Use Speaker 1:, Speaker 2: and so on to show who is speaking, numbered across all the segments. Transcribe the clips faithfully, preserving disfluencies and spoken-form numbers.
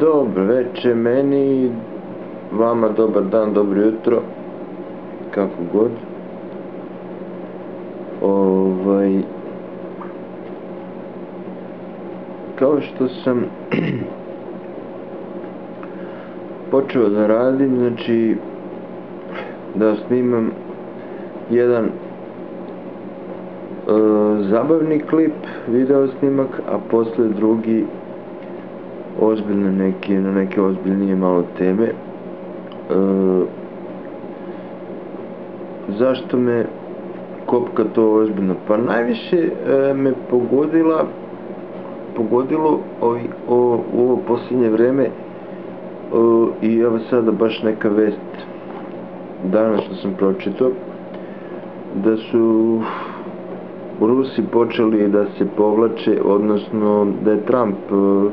Speaker 1: Dobro veče meni, vama dobar dan, dobro jutro, kako god. Ovaj, kao što sam počeo da radim, znači da snimam jedan e, zabavni klip, video snimak, a posle drugi ozbiljne neke, na neke ozbiljnije malo teme. E, zašto me kopka to ozbiljno? Pa najviše e, me pogodila pogodilo ovi, o, u ovo posljednje vreme o, i evo sada baš neka vest danas što sam pročitao da su Rusi počeli da se povlače, odnosno da je Trump e,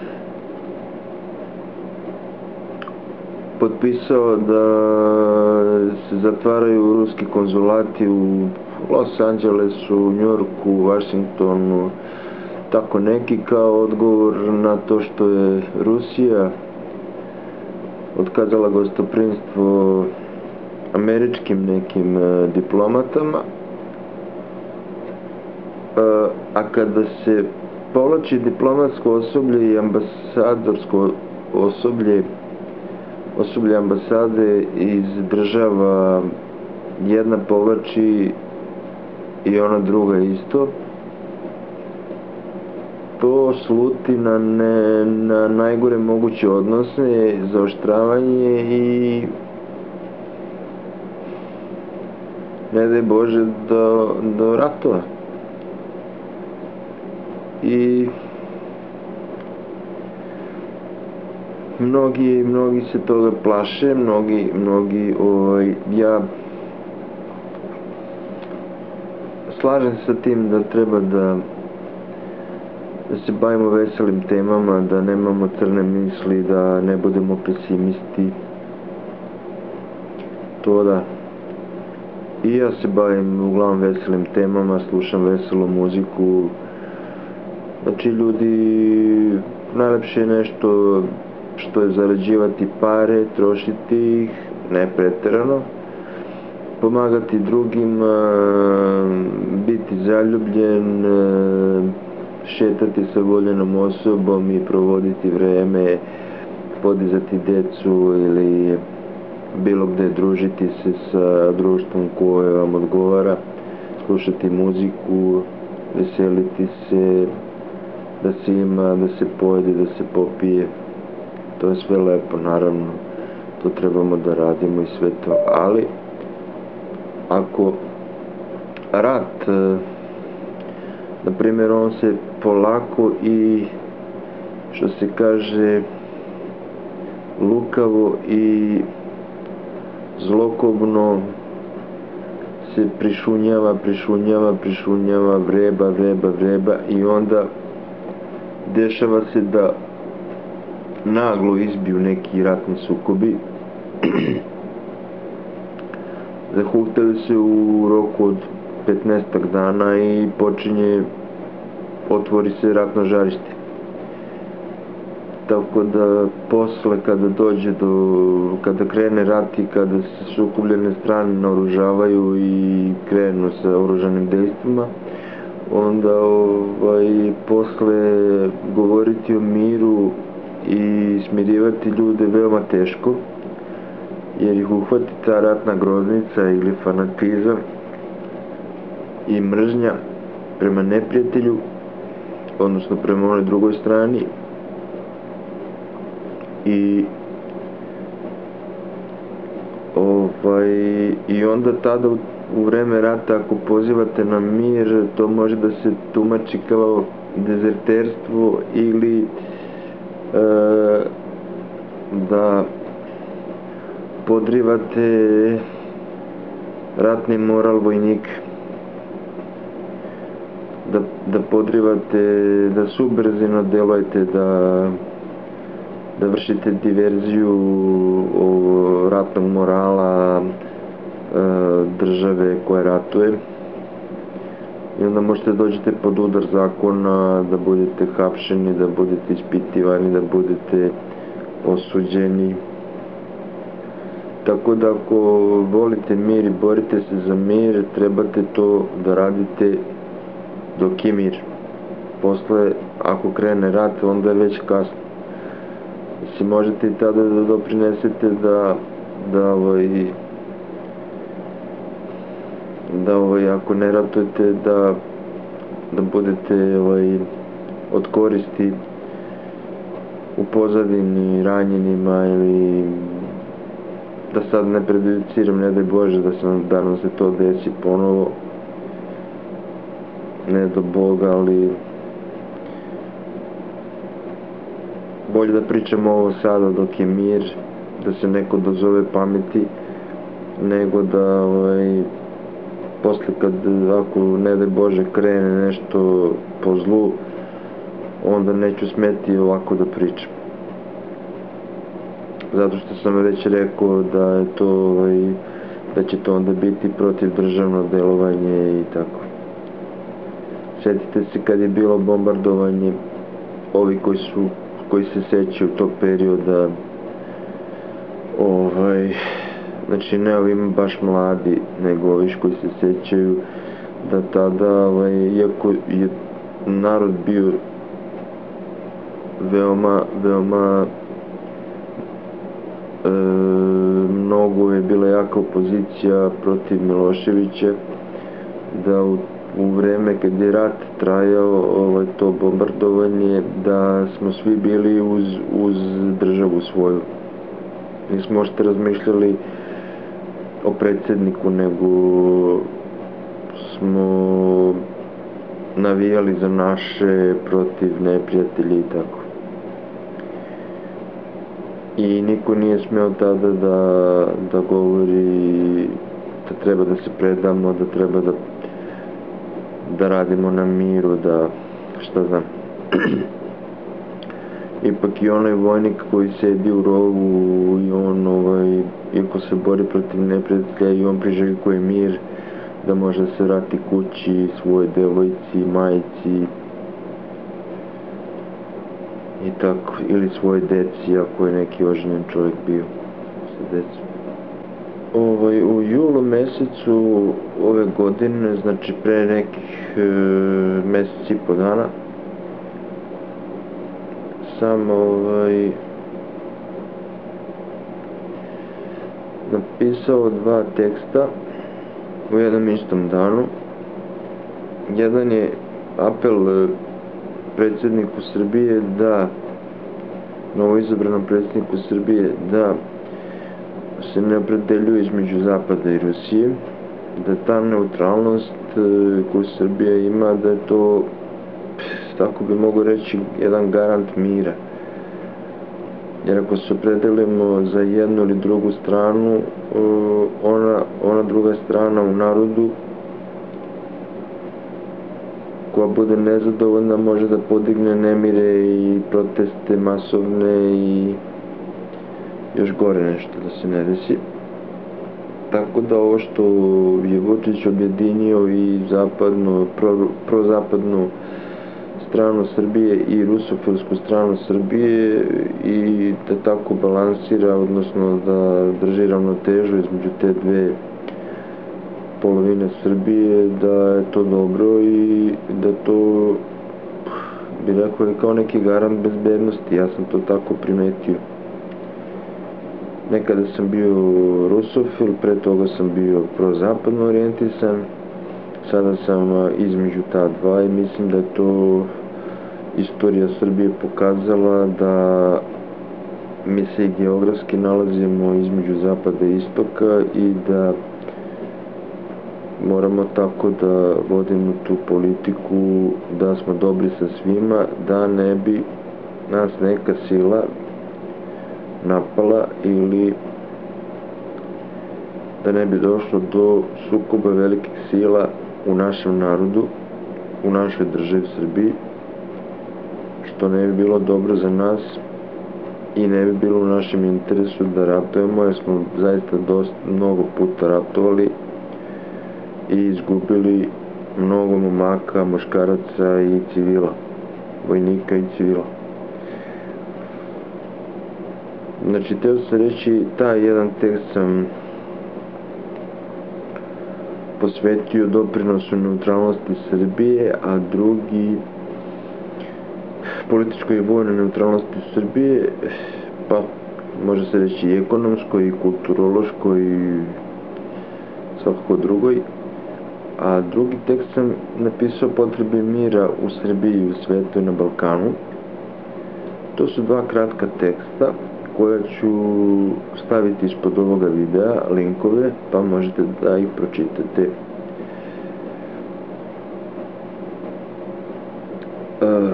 Speaker 1: potpisao da se zatvaraju ruski konzulati u Los Angelesu, New Yorku, Washingtonu, tako neki, kao odgovor na to što je Rusija otkazala gostoprimstvo američkim nekim e, diplomatama. E, a kada se povlači diplomatsko osoblje i ambasadorsko osoblje osoblje ambasade iz država, jedna povlači i ona druga isto, to sluti na, ne, na najgore moguće odnose, zaoštravanje i ne daj Bože do, do ratova. I mnogi, mnogi se toga plaše, mnogi, mnogi, ovaj, ja slažem se sa tim da treba da da se bavimo veselim temama, da nemamo crne misli, da ne budemo pesimisti, to da. I ja se bavim uglavnom veselim temama, slušam veselu muziku, znači ljudi, najlepše je nešto što je zarađivati pare, trošiti ih, ne preterano, pomagati drugima, biti zaljubljen, šetati sa voljenom osobom i provoditi vreme, podizati decu ili bilo gde družiti se sa društvom koje vam odgovara, slušati muziku, veseliti se, da se ima, da se pojede, da se popije. To je sve lepo, naravno, to trebamo da radimo i sve to, ali ako rat, na primjer, on se polako i, što se kaže, lukavo i zlokobno se prišunjava, prišunjava, prišunjava, vreba, vreba, vreba i onda dešava se da naglo izbiju neki ratni sukobi. Zahuktaju se u roku od petnaestak dana i počinje, otvori se ratno žarište. Tako da posle kada dođe do, kada krene rat i kada se sukobljene strane naoružavaju i krenu sa oružanim dejstvima, onda ovaj, posle govoriti o miru i smirivati ljude veoma teško, jer ih uhvati ta ratna groznica ili fanatizam i mržnja prema neprijatelju, odnosno prema onoj drugoj strani, i ovaj i onda tada u, u vreme rata ako pozivate na mir, to može da se tumači kao dezerterstvo ili e, da podrivate ratni moral vojnika, da, da podrivate, da subverzivno delujete, da da vršite diverziju o, ratnog morala e, države koja ratuje, i onda možete dođete pod udar zakona, da budete hapšeni, da budete ispitivani, da budete osuđeni. Tako da ako volite mir i borite se za mir, trebate to da radite dok je mir. Posle, ako krene rat, onda je već kasno. Mislim, možete i tada da doprinesete da da ovaj da ovaj ako ne ratujete da da budete ovaj od koristi u pozadini ranjenima, ili da sad ne prejudiciram, ne daj Bože da, sam, da nam se to desi ponovo, ne do Boga, ali bolje da pričamo ovo sada dok je mir, da se neko dozove pameti, nego da ovaj, posle kad, ako ne daj Bože krene nešto po zlu, onda neću smeti ovako da pričam. Zato što sam već rekao da je to, ovaj, da će to onda biti protiv državno delovanje i tako. Sjetite se kad je bilo bombardovanje, ovi koji su, koji se sećaju tog perioda, ovaj, znači ne ovim baš mladi, nego ovi koji se sećaju da tada, ovaj, iako je narod bio veoma, veoma e, mnogo je bila jaka opozicija protiv Miloševića, da u, u vreme kad je rat trajao, ovaj, to bombardovanje, da smo svi bili uz, uz državu svoju. Nismo možete razmišljali o predsjedniku, nego smo navijali za naše protiv neprijatelji i tako. I niko nije smeo tada da, da govori da treba da se predamo, da treba da, da radimo na miru, da šta znam. Ipak i onaj vojnik koji sedi u rovu i on, ovaj, iako se bori protiv neprijatelja, i on priželjkuje mir, da može da se vrati kući, svoje devojci, majici i tako, ili svoje deci, ako je neki oženjen čovjek bio sa decom. Ovaj, u julu mesecu ove godine, znači pre nekih e, meseci i po dana, sam ovaj, napisao dva teksta u jednom istom danu. Jedan je apel predsjedniku Srbije da, novoizabranom predsjedniku Srbije, da se ne opredeljuje između Zapada i Rusije, da ta neutralnost koju Srbija ima, da je to, tako bi mogu reći, jedan garant mira. Jer ako se opredelimo za jednu ili drugu stranu, ona, ona druga strana u narodu koja bude nezadovoljna može da podigne nemire i proteste masovne i još gore nešto da se ne desi. Tako da ovo što je Vučić objedinio i zapadnu, pro, prozapadnu stranu Srbije i rusofilsku stranu Srbije, i da tako balansira, odnosno da drži ravnotežu između te dve polovine Srbije, da je to dobro i da to, bi rekao, je kao neki garant bezbednosti. Ja sam to tako primetio. Nekada sam bio rusofil, pre toga sam bio prozapadno orijentisan, sada sam između ta dva i mislim da je to istorija Srbije pokazala, da mi se i geografski nalazimo između zapada i istoka i da moramo tako da vodimo tu politiku, da smo dobri sa svima, da ne bi nas neka sila napala ili da ne bi došlo do sukoba velikih sila u našem narodu, u našoj državi Srbiji, što ne bi bilo dobro za nas i ne bi bilo u našem interesu da ratujemo, jer smo zaista dosta, mnogo puta ratovali i izgubili mnogo momaka, muškaraca i civila, vojnika i civila. Znači, teo sam reći, taj jedan tekst sam posvetio doprinosu neutralnosti Srbije, a drugi političkoj i vojnoj neutralnosti Srbije, pa može se reći i ekonomskoj, i kulturološkoj, i svakako drugoj. A drugi tekst sam napisao potrebe mira u Srbiji i u svetu i na Balkanu. To su dva kratka teksta koja ću staviti ispod ovoga videa, linkove, pa možete da ih pročitate. Uh,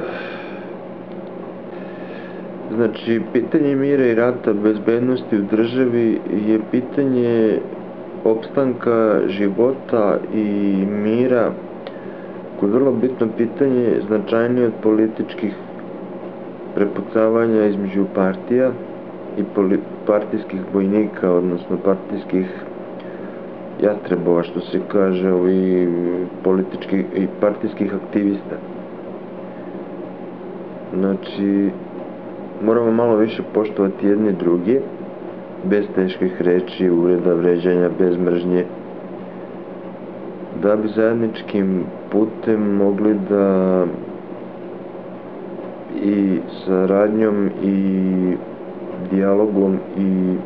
Speaker 1: znači, pitanje mira i rata, bezbednosti u državi je pitanje opstanka života i mira, koje je vrlo bitno pitanje, značajnije od političkih prepucavanja između partija i partijskih vojnika, odnosno partijskih jastrebova, što se kaže, i političkih i partijskih aktivista. Znači, moramo malo više poštovati jedni drugi, bez teških reči, uvreda, vređanja, bez mržnje, da bi zajedničkim putem mogli da i saradnjom i dijalogom i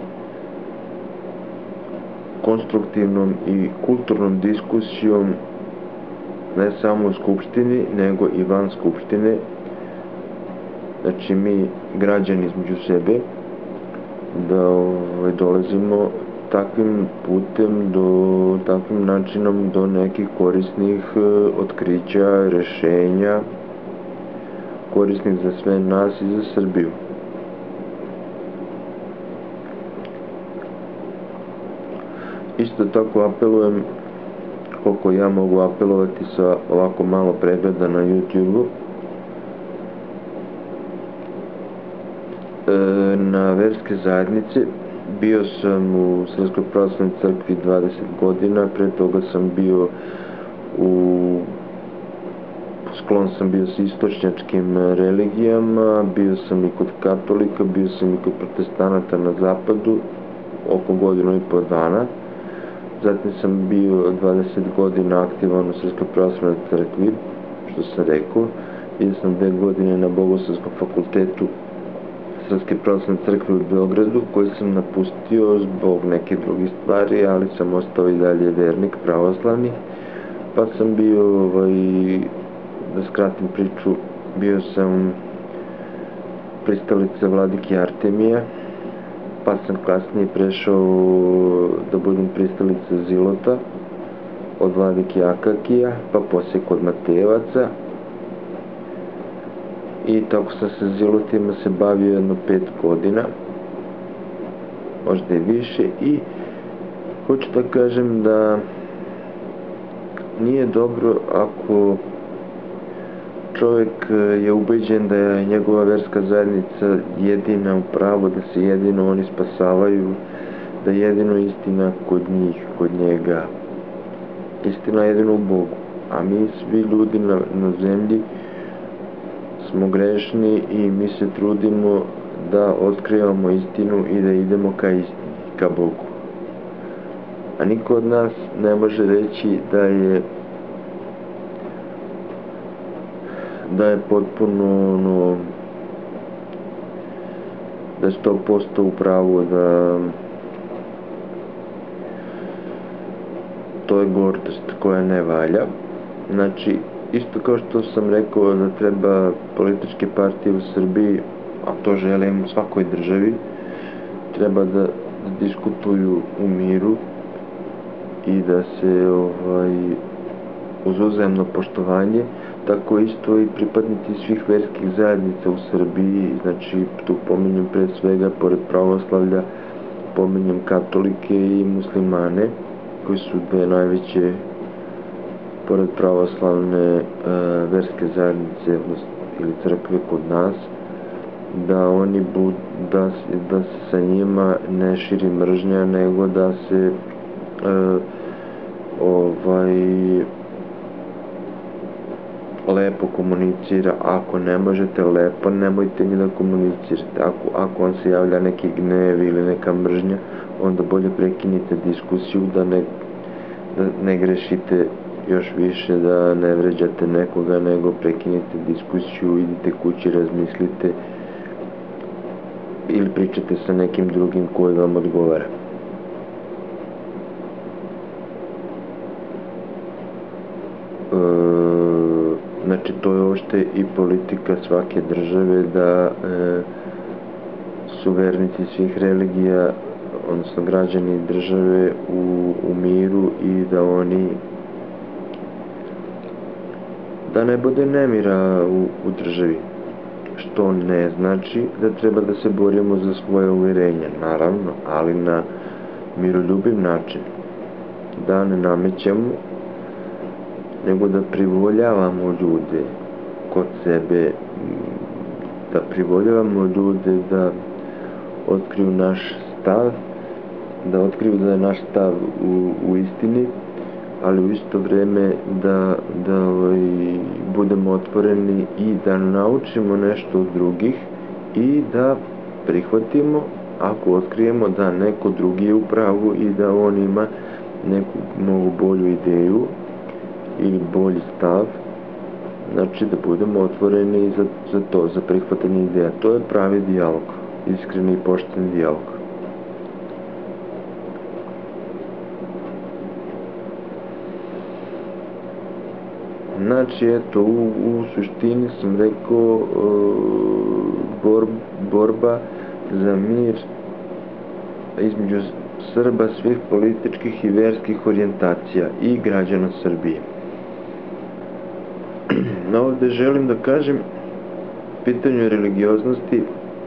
Speaker 1: konstruktivnom i kulturnom diskusijom, ne samo u Skupštini, nego i van Skupštine, znači mi građani između sebe, da ovaj, dolazimo takvim putem, do, takvim načinom do nekih korisnih e, otkrića, rešenja, korisnih za sve nas i za Srbiju. Isto tako apelujem, koliko ja mogu apelovati sa ovako malo pregleda na YouTube-u, na verske zajednice. Bio sam u Srpskoj pravoslavnoj crkvi dvadeset godina, pre toga sam bio u sklon sam bio s istočnjačkim religijama, bio sam i kod katolika, bio sam i kod protestanata na zapadu, oko godinu i po dana. Zatim sam bio dvadeset godina aktivan u Srpskoj pravoslavnoj crkvi, što sam rekao. Bio sam dve godine na Bogoslovskom fakultetu Srpske pravoslavne crkve u Beogradu, koji sam napustio zbog neke druge stvari, ali sam ostao i dalje vernik pravoslavni. Pa sam bio, ovaj, da skratim priču, bio sam pristalica vladike Artemija, pa sam kasnije prešao da budem pristalica Zilota od vladike Akakija, pa poslije kod Matejevaca. I tako sam se Zilotima se bavio jedno pet godina, možda i više, i hoću da kažem da nije dobro ako čovjek je ubeđen da je njegova verska zajednica jedina u pravu, da se jedino oni spasavaju, da je jedino istina kod njih, kod njega, istina jedino u Bogu, a mi svi ljudi na, na zemlji smo grešni i mi se trudimo da otkrivamo istinu i da idemo ka istini, ka Bogu. A niko od nas ne može reći da je da je potpuno no, da je sto posto u pravu, da to je gordost koja ne valja. Znači, isto kao što sam rekao da treba političke partije u Srbiji, a to želim u svakoj državi, treba da diskutuju u miru i da se ovaj, uz uzajamno poštovanje, tako isto i pripadnici svih verskih zajednica u Srbiji, znači tu pominjem pre svega, pored pravoslavlja, pominjem katolike i muslimane, koji su dve najveće pored pravoslavne e, verske zajednice ili crkve kod nas, da oni bud, da, da se sa njima ne širi mržnja, nego da se e, ovaj lepo lepo komunicira, ako ne možete lepo, nemojte ni da komunicirate. Ako, ako vam se javlja neki gnev ili neka mržnja, onda bolje prekinite diskusiju, da ne, da ne grešite još više, da ne vređate nekoga, nego prekinite diskusiju, idite kući, razmislite ili pričate sa nekim drugim koji vam odgovara. E, znači to je uopšte i politika svake države, da e, su vernici svih religija, odnosno građani države u, u miru i da oni da ne bude nemira u, u državi, što ne znači da treba da se borimo za svoje uvjerenja, naravno, ali na miroljubiv način, da ne namećemo, nego da privoljavamo ljude kod sebe, da privoljavamo ljude da otkriju naš stav, da otkriju da je naš stav u, u istini, ali u isto vrijeme da, da ovaj, budemo otvoreni i da naučimo nešto od drugih i da prihvatimo ako otkrijemo da neko drugi je u pravu i da on ima neku mnogo bolju ideju ili bolji stav, znači da budemo otvoreni za, za to, za prihvatanje ideja. To je pravi dijalog, iskreni i pošteni dijalog. Znači, eto, u, u suštini sam rekao bor, borba za mir između Srba svih političkih i vjerskih orijentacija i građana Srbije. No, ovdje želim da kažem pitanju religioznosti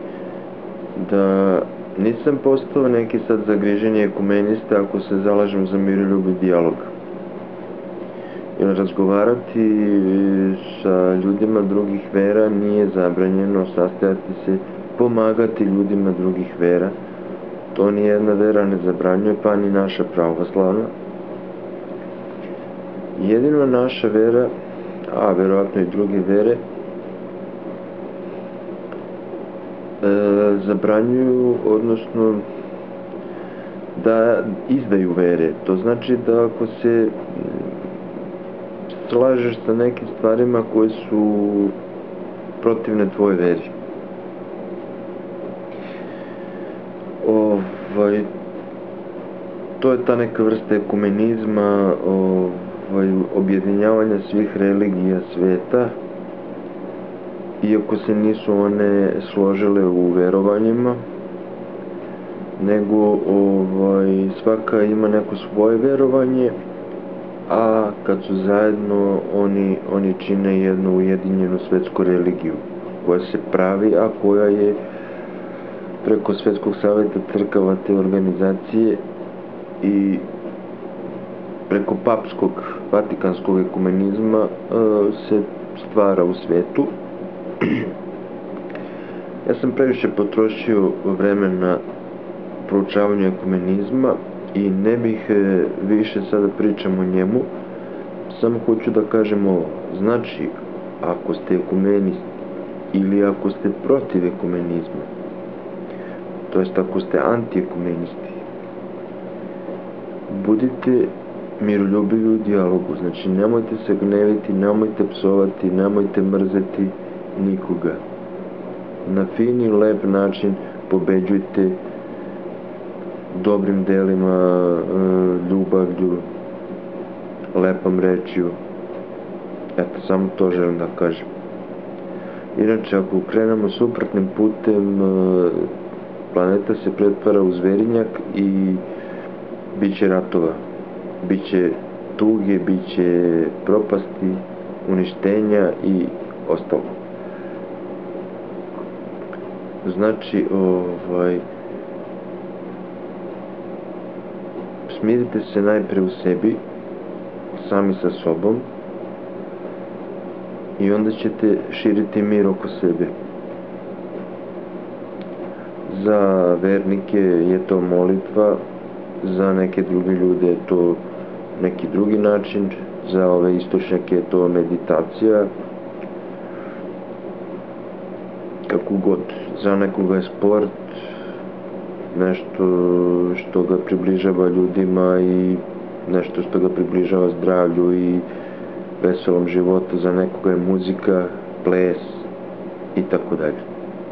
Speaker 1: da nisam postao neki sad zagriženi ekumenista ako se zalažem za miroljubiv dijalog. Jer razgovarati sa ljudima drugih vera nije zabranjeno, sastajati se, pomagati ljudima drugih vera. To ni jedna vera ne zabranjuje, pa ni naša pravoslavna. Jedino naša vera, a verovatno i druge vere, e, zabranjuju, odnosno da izdaju vere. To znači da ako se slažeš sa nekim stvarima koje su protivne tvojoj veri, ovaj, to je ta neka vrsta ekumenizma, ovaj, objedinjavanja svih religija sveta, iako se nisu one složile u verovanjima, nego ovaj, svaka ima neko svoje verovanje, a kad su zajedno oni, oni čine jednu ujedinjenu svetsku religiju koja se pravi, a koja je preko Svetskog saveta crkava te organizacije i preko papskog vatikanskog ekumenizma se stvara u svetu. Ja sam previše potrošio vremena na proučavanju ekumenizma i ne bih više sada pričam o njemu, samo hoću da kažem ovo. Znači, ako ste ekumenist ili ako ste protiv ekumenizma, to jest ako ste antiekumenisti, budite miroljubivi u dijalogu. Znači, nemojte se gneviti, nemojte psovati, nemojte mrzeti nikoga. Na fini, lep način pobeđujte dobrim delima, ljubavlju, lepom rečju. Eto, samo to želim da kažem. Inače, ako krenemo suprotnim putem, planeta se pretvara u zverinjak i bit će ratova, bit će tuge, bit će propasti, uništenja i ostalo. Znači, ovaj, smirite se najpre u sebi, sami sa sobom, i onda ćete širiti mir oko sebe. Za vernike je to molitva, za neke druge ljude je to neki drugi način, za ove istočnjake je to meditacija, neku god. Za nekoga je sport nešto što ga približava ljudima i nešto što ga približava zdravlju i veselom životu, za nekoga je muzika, ples i tako dalje.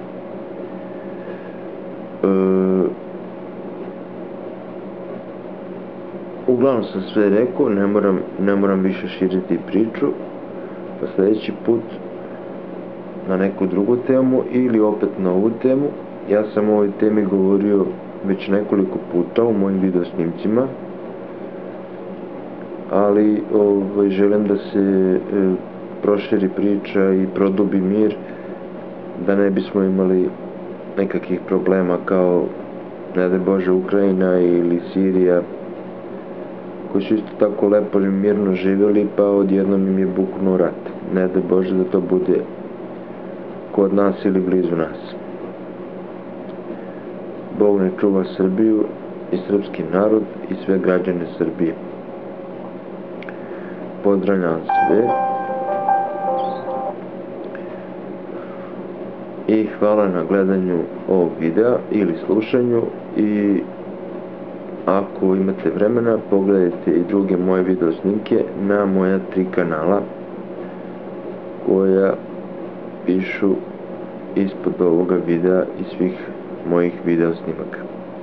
Speaker 1: Uglavnom sam sve rekao, ne moram, ne moram više širiti priču, pa sljedeći put na neku drugu temu ili opet na ovu temu. Ja sam o ovoj temi govorio već nekoliko puta u mojim video snimcima, ali ovaj, želim da se e, proširi priča i produbi mir, da ne bismo imali nekakvih problema kao, ne daj Bože, Ukrajina ili Sirija, koji su isto tako lepo i mirno živjeli, pa odjednom im je buknuo rat. Ne daj Bože da to bude kod nas ili blizu nas. Bog ne čuva Srbiju i srpski narod i sve građane Srbije. Pozdravljam sve i hvala na gledanju ovog videa ili slušanju, i ako imate vremena pogledajte i druge moje video snimke na moja tri kanala koja pišu ispod ovoga videa i svih mojih video snimaka.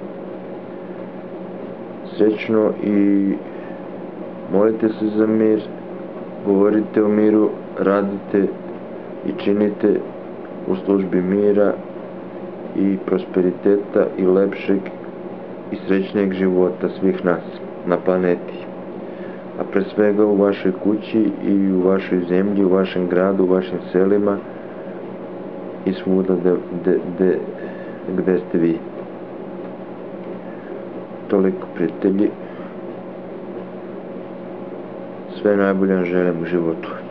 Speaker 1: Srećno i molite se za mir, govorite o miru, radite i činite u službi mira i prosperiteta i lepšeg i srećnijeg života svih nas na planeti, a pre svega u vašoj kući i u vašoj zemlji, u vašem gradu, u vašim selima i svuda de, de, de, gde ste vi. Toliko, prijatelji, sve najbolje želim u životu.